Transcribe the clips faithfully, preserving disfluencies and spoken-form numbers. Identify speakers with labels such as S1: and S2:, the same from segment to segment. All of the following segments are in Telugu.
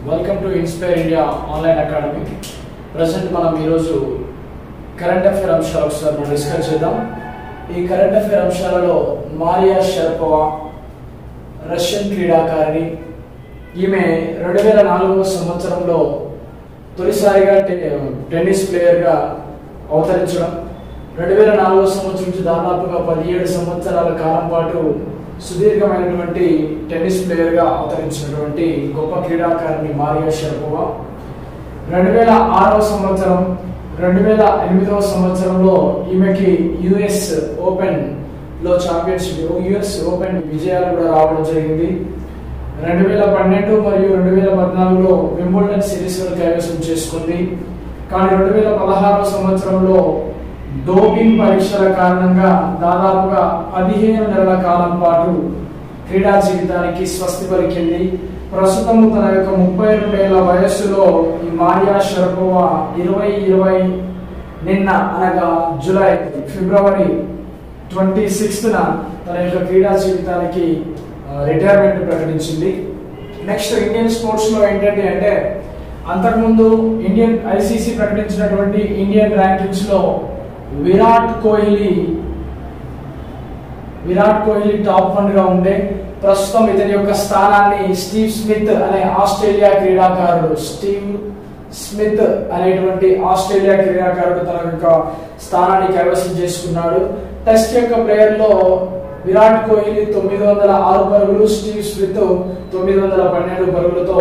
S1: Welcome to inspire India online academy. Present మనం ఈరోజు కరెంట్ అఫేర్ అంశాలు ఒకసారి మనం డిస్కస్ చేద్దాం. ఈ కరెంట్ అఫేర్ అంశాలలో మారియా షరపోవా రష్యన్ క్రీడాకారిణి. ఈమె రెండు వేల నాలుగవ సంవత్సరంలో తొలిసారిగా టెన్నిస్ ప్లేయర్గా అవతరించడం, రెండు వేల నాలుగవ సంవత్సరం నుంచి దాదాపుగా పదిహేడు సంవత్సరాల కాలం పాటు సుదీర్ఘమైనటువంటి టెన్నిస్ ప్లేయర్గా అవతరించినటువంటి గొప్ప క్రీడాకారిణి మారియా షరపోవా రెండు వేల ఆరవ సంవత్సరం రెండు వేల ఎనిమిదవ సంవత్సరంలో ఈమెకి యుఎస్ ఓపెన్ లో ఛాంపియన్షిప్ యుఎస్ ఓపెన్ విజయాలు కూడా రావడం జరిగింది. రెండు వేల పన్నెండు మరియు రెండు వేల పద్నాలుగులో వింబుల్డన్ సిరీస్ కైవసం చేసుకుంది. కానీ రెండు వేల పదహారవ సంవత్సరంలో డోపింగ్ పరీక్షల కారణంగా దాదాపుగా పదిహేను నెలల కాలం పాటు క్రీడా జీవితానికి స్వస్తి పలికింది. ప్రస్తుతం తన యొక్క ముప్పై రెండేళ్ల వయస్సులో ఈ మారియా షరపోవా ఇరవై ఇరవై నిన్న అనగా జూలై ఫిబ్రవరి ట్వంటీ సిక్స్త్ న తన యొక్క క్రీడా జీవితానికి రిటైర్మెంట్ ప్రకటించింది. నెక్స్ట్ ఇండియన్ స్పోర్ట్స్ లో ఏంటంటే అంటే అంతకుముందు ఇండియన్ ఐసీసీ ప్రకటించినటువంటి ఇండియన్ ర్యాంకింగ్స్ లో విరాట్ కోహ్లీ విరాట్ కోహ్లీ టాప్ వన్ గా ఉండే, ప్రస్తుతం ఇతని యొక్క స్థానాన్ని స్టీవ్ స్మిత్ అనే ఆస్ట్రేలియా క్రీడాకారుడు స్టీవ్ స్మిత్ అనేటువంటి ఆస్ట్రేలియా క్రీడాకారుడు తన యొక్క స్థానాన్ని కైవసం చేసుకున్నాడు. టెస్ట్ యొక్క ప్లేయర్ లో విరాట్ కోహ్లీ తొమ్మిది వందల ఆరు పరుగులు, స్టీవ్ స్మిత్ తొమ్మిది వందల పన్నెండు పరుగులతో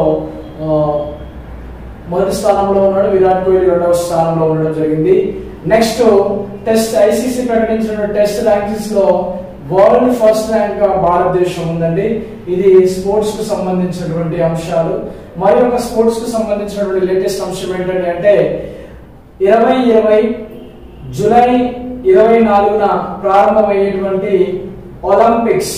S1: మొదటి స్థానంలో ఉన్నాడు. విరాట్ కోహ్లీ రెండవ స్థానంలో ఉండడం జరిగింది. నెక్స్ట్ టెస్ట్ ఐసీసీ ప్రకటించిన టెస్ట్ ర్యాంకింగ్స్ లో వరల్డ్ ఫస్ట్ ర్యాంక్ గా భారతదేశం ఉందండి. ఇది స్పోర్ట్స్ కు సంబంధించినటువంటి అంశాలు. మరి ఒక స్పోర్ట్స్ కు సంబంధించినటువంటి లేటెస్ట్ అంశం ఏంటంటే అంటే ఇరవై ఇరవై జూలై ఇరవై నాలుగున ప్రారంభమయ్యేటువంటి ఒలింపిక్స్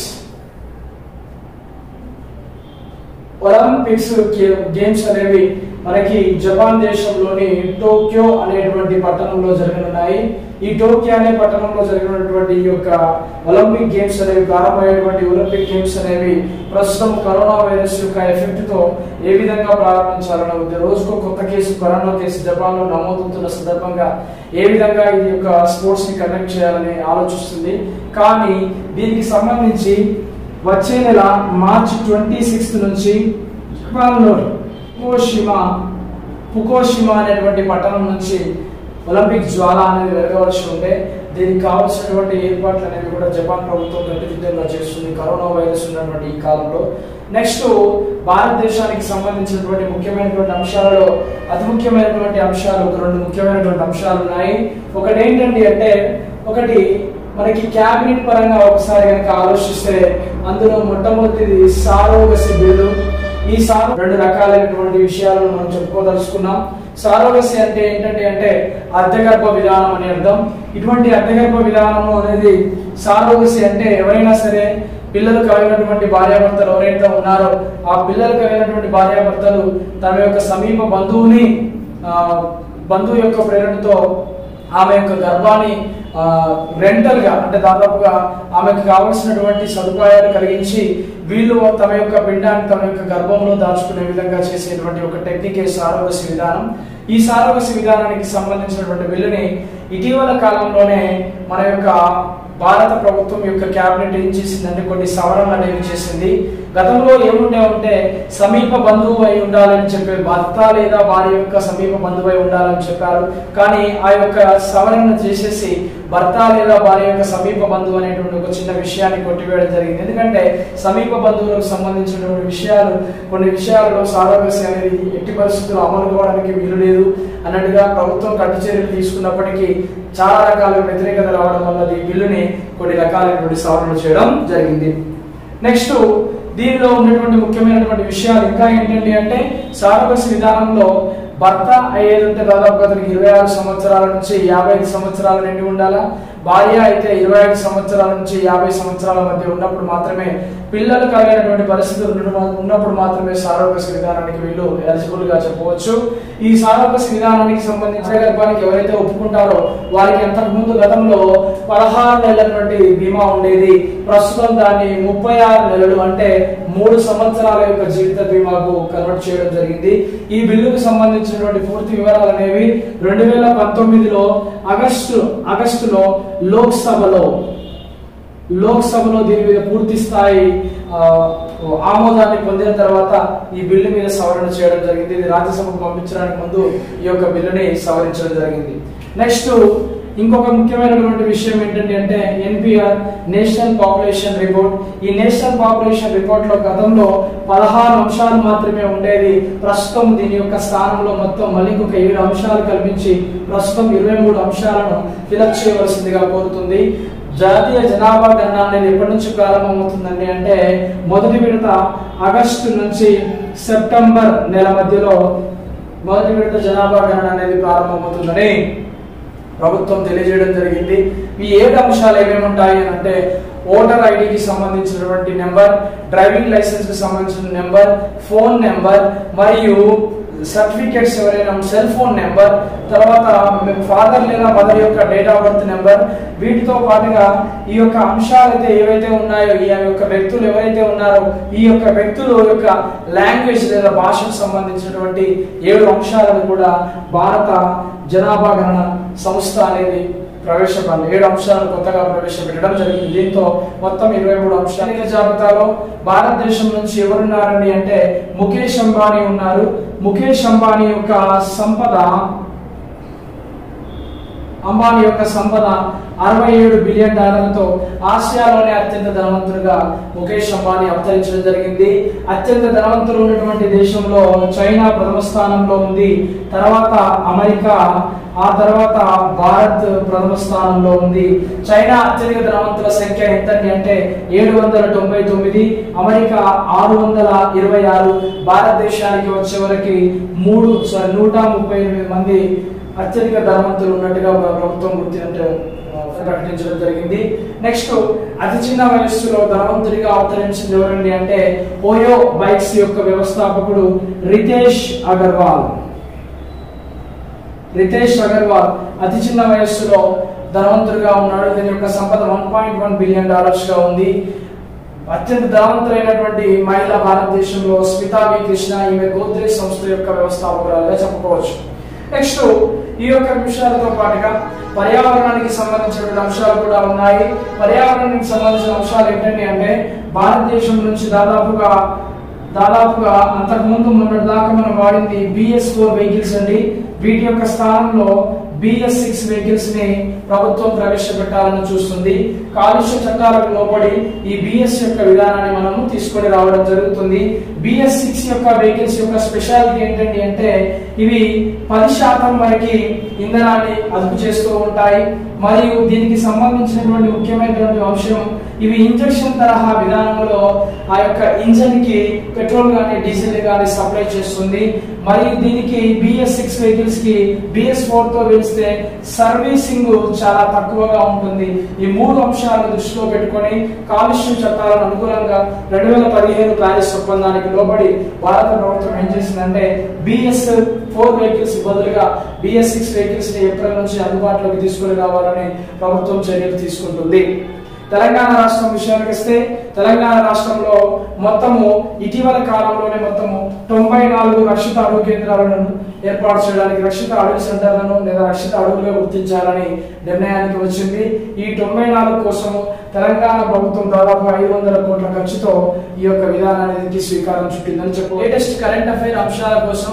S1: ఒలింపిక్స్ గేమ్స్ అనేవి మనకి జపాన్ దేశంలోని టోక్యో అనేటువంటి పట్టణంలో జరగనున్నాయి. ఈ టోక్యో అనే పట్టణంలో జరిగినటువంటి ఈ యొక్క ఒలింపిక్ గేమ్స్ అనేవి ప్రారంభమైనటువంటి ఒలింపిక్ గేమ్స్ అనేవి ప్రస్తుతం కరోనా వైరస్ యొక్క ఎఫెక్ట్ తో ఏ విధంగా ప్రారంభించాలని ఉంది. రోజుకు కొత్త కేసు కరోనా కేసు జపాన్ లో నమోదవుతున్న సందర్భంగా ఏ విధంగా ఈ యొక్క స్పోర్ట్స్ ని కండక్ట్ చేయాలని ఆలోచిస్తుంది. కానీ దీనికి సంబంధించి వచ్చే నెల మార్చ్ ట్వంటీ సిక్స్త్ నుంచి జపాన్ లో ఫుకుషిమా ఫుకుషిమా అనేటువంటి పట్టణం నుంచి ఒలింపిక్ జ్వాల అనేది వెలగవలసి ఉంటే దీనికి కావాల్సినటువంటి ఏర్పాట్లు అనేవి కూడా జపాన్ ప్రభుత్వం గట్టిదిద్దంగా చేస్తుంది కరోనా వైరస్ ఉన్నటువంటి ఈ కాలంలో. నెక్స్ట్ భారతదేశానికి సంబంధించినటువంటి ముఖ్యమైనటువంటి అంశాలలో అతి ముఖ్యమైనటువంటి అంశాలు ఒక రెండు ముఖ్యమైనటువంటి అంశాలు ఉన్నాయి. ఒకటి ఏంటండి అంటే ఒకటి మనకి క్యాబినెట్ పరంగా ఒకసారి కనుక ఆలోచిస్తే అందులో మొట్టమొదటిది సారోగసి బిల్లు. ఈ సారో రెండు రకాలైనటువంటి విషయాలను మనం చెప్పుకోదలుచుకున్నాం. సారోగసి అంటే ఏంటంటే అంటే అర్ధగర్భ విధానం అని అర్థం. ఇటువంటి అర్ధగర్భ విధానము అనేది సారోగసి అంటే ఎవరైనా సరే పిల్లలు కలిగినటువంటి భార్యాభర్తలు ఎవరైతే ఉన్నారో ఆ పిల్లలు కలిగినటువంటి భార్యాభర్తలు తమ యొక్క సమీప బంధువుని బంధువు యొక్క ప్రేరణతో ఆమె యొక్క గర్భాన్ని రెంటల్ గా అంటే దాదాపుగా ఆమెకు కావలసినటువంటి సదుపాయాలు కలిగించి వీళ్ళు తమ యొక్క పిండాన్ని తమ యొక్క గర్భంలో దాచుకునే విధంగా చేసేటువంటి ఒక టెక్నికే సారోగసి విధానం. ఈ సారోగసి విధానానికి సంబంధించినటువంటి బిల్లుని ఇటీవల కాలంలోనే మన యొక్క భారత ప్రభుత్వం యొక్క క్యాబినెట్ ఏం చేసిందంటే కొన్ని సవరణలు అనేవి చేసింది. గతంలో ఏముండే ఉంటే సమీప బంధువు అయి ఉండాలని చెప్పే భర్త లేదా వారి యొక్క సమీప బంధువు అయి ఉండాలని చెప్పారు. కానీ ఆ యొక్క సవరణ చేసేసి భర్త లేదా వారి యొక్క సమీప బంధువు అనేటువంటి ఒక చిన్న విషయాన్ని కొట్టివేయడం జరిగింది. ఎందుకంటే సమీప బంధువులకు సంబంధించినటువంటి విషయాలు కొన్ని విషయాలలో సారోగసి అనేది ఎట్టి పరిస్థితుల్లో అమలు కావడానికి వీలు లేదు అన్నట్టుగా ప్రభుత్వం కట్టు చర్యలు తీసుకున్నప్పటికీ చాలా రకాల వ్యతిరేకత రావడం వల్ల ఈ బిల్లుని కొన్ని రకాలైనటువంటి సవరణలు చేయడం జరిగింది. నెక్స్ట్ దీనిలో ఉన్నటువంటి ముఖ్యమైనటువంటి విషయాలు ఇంకా ఏంటంటే అంటే సారోగసి విధానంలో భర్త అయ్యేదంటే దాదాపు అతనికి ఇరవై ఆరు సంవత్సరాల నుంచి యాభై ఐదు సంవత్సరాల నుండి ఉండాలా. భార్య అయితే ఇరవై ఐదు సంవత్సరాల నుంచి యాభై సంవత్సరాల మధ్య ఉన్నప్పుడు మాత్రమే, పిల్లలు కలిగినటువంటి పరిస్థితులు ఉన్నప్పుడు మాత్రమే సారోగసి విధానానికి వీళ్ళు ఎలిజిబుల్ గా చెప్పవచ్చు. ఈ సారోగసి విధానానికి సంబంధించిన గర్భానికి ఎవరైతే ఒప్పుకుంటారో వారికి అంతకు ముందు గతంలో పదహారు నెలలటువంటి బీమా ఉండేది. ప్రస్తుతం దాన్ని ముప్పై ఆరు నెలలు అంటే మూడు సంవత్సరాల యొక్క జీవిత బీమాకు కన్వర్ట్ చేయడం జరిగింది. ఈ బిల్లుకు సంబంధించినటువంటి పూర్తి వివరాలు అనేవి రెండు వేల పంతొమ్మిదిలో ఆగస్టు ఆగస్టులో లోక్సభలో లోక్సభలో దీని మీద పూర్తి స్థాయి ఆమోదాన్ని పొందిన తర్వాత ఈ బిల్లు మీద సవరణ చేయడం జరిగింది. ఇది రాజ్యసభకు పంపించడానికి ముందు ఈ యొక్క బిల్లుని సవరించడం జరిగింది. నెక్స్ట్ ఇంకొక ముఖ్యమైనటువంటి విషయం ఏంటంటే అంటే ఎన్పిఆర్ నేషనల్ పాపులేషన్ రిపోర్ట్. ఈ నేషనల్ పాపులేషన్ రిపోర్ట్ లో గతంలో పదహారు అంశాలు మాత్రమే ఉండేది. ప్రస్తుతం దీని యొక్క స్థానంలో మొత్తం మళ్ళీ ఇంకొక ఏడు అంశాలు కల్పించి ప్రస్తుతం ఇరవై మూడు అంశాలను ఫిలప్ చేయవలసిందిగా కోరుతుంది. జాతీయ జనాభా గణన అనేది ఎప్పటి నుంచి ప్రారంభమవుతుందండి అంటే మొదటి విడత ఆగస్టు నుంచి సెప్టెంబర్ నెల మధ్యలో మొదటి విడత జనాభా గణన అనేది ప్రారంభమవుతుందని ప్రభుత్వం తెలియజేయడం జరిగింది. ఈ ఏడు అంశాలు ఏమేమి ఉంటాయి అంటే ఓటర్ ఐడికి సంబంధించినటువంటి నెంబర్, డ్రైవింగ్ లైసెన్స్ కి సంబంధించిన నెంబర్, ఫోన్ నెంబర్ మరియు సర్టిఫికేట్స్ ఎవరైనా సెల్ ఫోన్ నెంబర్, తర్వాత ఫాదర్ లేదా మదర్ యొక్క డేట్ ఆఫ్ బర్త్ నెంబర్. వీటితో పాటుగా ఈ యొక్క అంశాలు అయితే ఏవైతే ఉన్నాయో ఈ యొక్క వ్యక్తులు ఎవరైతే ఉన్నారో ఈ యొక్క వ్యక్తుల యొక్క లాంగ్వేజ్ లేదా భాషకు సంబంధించినటువంటి ఏడు అంశాలను కూడా భారత జనాభా గణన సంస్థ అనేది ప్రవేశపెట్టాలి. ఏడు అంశాలను కొత్తగా ప్రవేశపెట్టడం జరిగింది. దీంతో మొత్తం ఇరవై మూడు అంశాల జాబితాలో భారతదేశం నుంచి ఎవరున్నారండి అంటే ముఖేష్ అంబానీ ఉన్నారు. ముఖేష్ అంబానీ యొక్క సంపద అంబానీ యొక్క సంపద అరవై ఏడు బిలియన్ డాలర్లతో ఆసియాలోనే అత్యంత ధనవంతుడుగా ముఖేష్ అంబానీ అవతరించడం జరిగింది. అత్యంత ధనవంతులు ఉన్నటువంటి దేశంలో చైనా ప్రథమ స్థానంలో ఉంది. తర్వాత అమెరికా, ఆ తర్వాత భారత్ ప్రథమ స్థానంలో ఉంది. చైనా అత్యధిక ధనవంతుల సంఖ్య ఎంతండి అంటే ఏడు వందల తొంభై తొమ్మిది, అమెరికా ఆరు వందల ఇరవై ఆరు, భారతదేశానికి వచ్చే వరకు మూడు నూట ముప్పై ఎనిమిది మంది అత్యధిక ధనవంతులు ఉన్నట్టుగా ప్రభుత్వం గుర్తించే ప్రకటించడం జరిగింది. నెక్స్ట్ అతి చిన్న వయస్సులో ధనవంతుడిగా అవతరించింది ఎవరండి అంటే ఓయో బైక్స్ యొక్క వ్యవస్థాపకుడు రితేష్ అగర్వాల్. రితేష్ అగర్వాల్ అతి చిన్న వయస్సులో ధనవంతుడిగా ఉన్నాడు. దీని యొక్క సంపద one point one billion dollars గా ఉంది. అత్యంత ధనవంతులైనటువంటి మహిళ భారతదేశంలో స్మితా వి కృష్ణ. ఈమె గోద్రేజ్ సంస్థ యొక్క వ్యవస్థాపకురాలుగా చెప్పుకోవచ్చు. నెక్స్ట్ ఈ యొక్క విషయాలతో పాటుగా పర్యావరణానికి సంబంధించిన అంశాలు కూడా ఉన్నాయి. పర్యావరణానికి సంబంధించిన అంశాలు ఏంటంటే అంటే భారతదేశం నుంచి దాదాపుగా దాదాపుగా అంతకుముందు మొన్నటి దాకా మనం వాడింది బిఎస్ ఫోర్ వెహికల్స్ అండి. వీటి యొక్క స్థానంలో బిఎస్ సిక్స్ వెహికల్స్ ని ప్రభుత్వం ప్రవేశపెట్టాలని చూస్తుంది. కాలుష్య చట్టాలకు లోబడి ఈ బిఎస్ యొక్క విధానాన్ని మనము తీసుకొని రావడం జరుగుతుంది. బిఎస్ సిక్స్ యొక్క వెహికల్స్ యొక్క స్పెషాలిటీ ఏంటండి అంటే ఇవి పది శాతం వరకు ఇంధనాన్ని అదుపు చేస్తూ ఉంటాయి. మరియు దీనికి సంబంధించినటువంటి ముఖ్యమైనటువంటి అంశం ఇవి ఇంజక్షన్ తరహా విధానంలో ఆ యొక్క ఇంజన్ కి పెట్రోల్ గానీ డీజిల్ గానీ సప్లై చేస్తుంది. మరియు దీనికి బిఎస్ సిక్స్ వెహికల్స్ కి బిఎస్ ఫోర్ తో వెలిస్తే సర్వీసింగ్ చాలా తక్కువగా ఉంటుంది. ఈ మూడు అంశాలను దృష్టిలో పెట్టుకొని కాలుష్య చట్టాలకు అనుగుణంగా రెండు వేల పదిహేను ప్యారిస్ ఒప్పందానికి లోబడి భారత ప్రభుత్వం ఏం చేసిందంటే బిఎస్ ఫోర్ వెహికల్స్ బదులుగా బిఎస్ సిక్స్ వెహికల్స్ ని ఏప్రిల్ నుంచి అందుబాటులోకి తీసుకుని రావాలని ప్రభుత్వం చర్యలు తీసుకుంటుంది. తెలంగాణ రాష్ట్రం విషయానికి వస్తే తెలంగాణ రాష్ట్రంలో మొత్తము ఇటీవల కాలంలోనే మొత్తము తొంభై నాలుగు రక్షిత అడవి కేంద్రాలను ఏర్పాటు చేయడానికి రక్షిత అడవి సెంటర్లను లేదా రక్షిత అడవులుగా గుర్తించాలని నిర్ణయానికి వచ్చింది. ఈ తొంభై నాలుగు కోసము తెలంగాణ ప్రభుత్వం దాదాపు ఐదు వందల కోట్ల ఖర్చుతో ఈ యొక్క విధానానికి స్వీకారం చుట్టిందని చెప్పు. లేటెస్ట్ కరెంట్ అఫైర్ అంశాల కోసం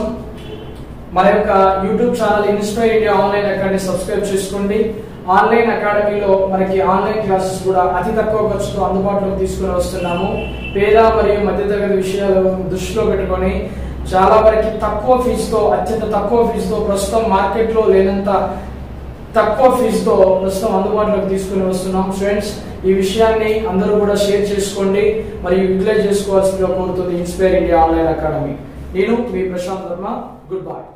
S1: మన యొక్క YouTube channel inspire India online academy subscribe చేసుకోండి. ఆన్లైన్ అకాడమీలో మనకి ఆన్లైన్ క్లాసెస్ కూడా అతి తక్కువ ఖర్చుతో అందుబాటులోకి తీసుకుని వస్తున్నాము. పేద మరియు మధ్యతరగతి విషయాలు దృష్టిలో పెట్టుకొని చాలా వరకు తక్కువ ఫీజుతో అత్యంత తక్కువ ఫీజుతో ప్రస్తుతం మార్కెట్లో లేనంత తక్కువ ఫీజుతో ప్రస్తుతం అందుబాటులోకి తీసుకుని వస్తున్నాం. స్టూడెంట్స్ ఈ విషయాన్ని అందరూ కూడా షేర్ చేసుకోండి మరియు యూటిలైజ్ చేసుకోవాల్సిందిగా కోరుతుంది ఇన్స్పైర్ ఇండియా ఆన్లైన్ అకాడమీ. నేను మీ ప్రశాంత్ వర్మ. Good by.